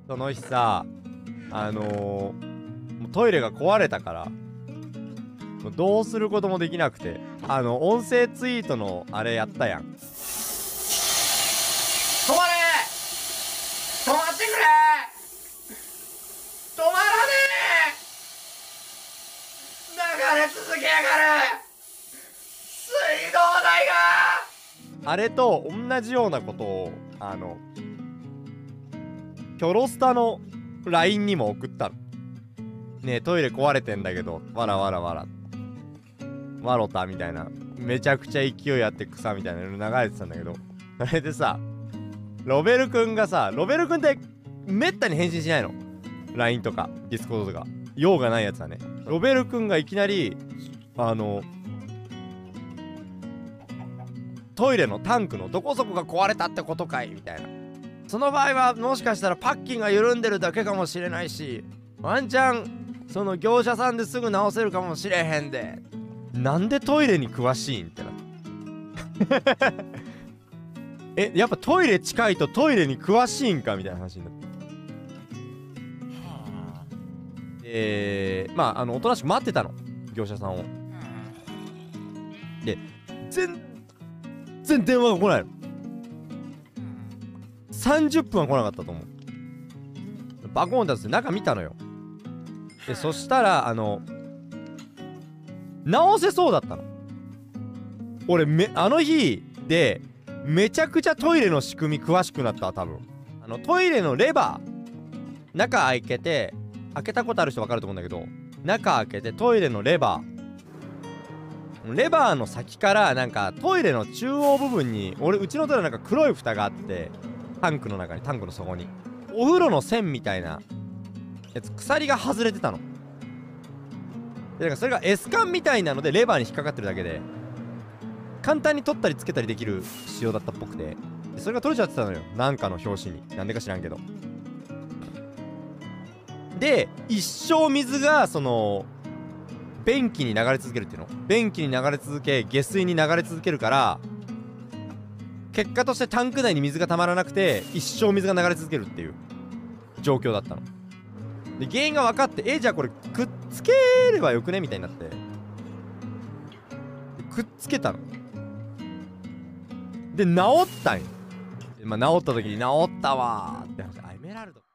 その日さ、もうトイレが壊れたから、もうどうすることもできなくて、音声ツイートのあれやったやん。 止まれ、止まってくれ、止まらねえ、流れ続けやがる水道代が。 あれと同じようなことを、キョロスタの LINE にも送ったの。ねえ、トイレ壊れてんだけど、わらわらわら。わろたみたいな。めちゃくちゃ勢いあって草みたいなの流れてたんだけど、あれでさ、ロベルくんがさ、ロベルくんってめったに返信しないの。LINE とか、ディスコードとか。用がないやつはね。ロベルくんがいきなり、トイレのタンクのどこそこが壊れたってことかいみたいな。その場合はもしかしたらパッキンが緩んでるだけかもしれないし、ワンチャンその業者さんですぐ直せるかもしれへんで。なんでトイレに詳しいんってなってやっぱトイレ近いとトイレに詳しいんかみたいな話になってまあおとなしく待ってたの、業者さんを。で全然電話が来ないの。30分は来なかったと思う。バコーンだって中見たのよ。でそしたら直せそうだったの。俺あの日でめちゃくちゃトイレの仕組み詳しくなったわ多分。トイレのレバー、中開けたことある人分かると思うんだけど、中開けてトイレのレバーの先からなんかトイレの中央部分に、うちのトイレなんか黒い蓋があって、タンクの底にお風呂の線みたいなやつ、鎖が外れてたの。でなんかそれが S 管みたいなのでレバーに引っかかってるだけで、簡単に取ったりつけたりできる仕様だったっぽくて、でそれが取れちゃってたのよ、なんかの表紙に。なんでか知らんけど。で一生水がその便器に流れ続けるっていうの、便器に流れ続け下水に流れ続けるから、結果としてタンク内に水がたまらなくて一生水が流れ続けるっていう状況だったの。で原因が分かって、じゃあこれくっつければよくねみたいになって、くっつけたの。で治ったんよ。まあ治った時に治ったわーって話。エメラルド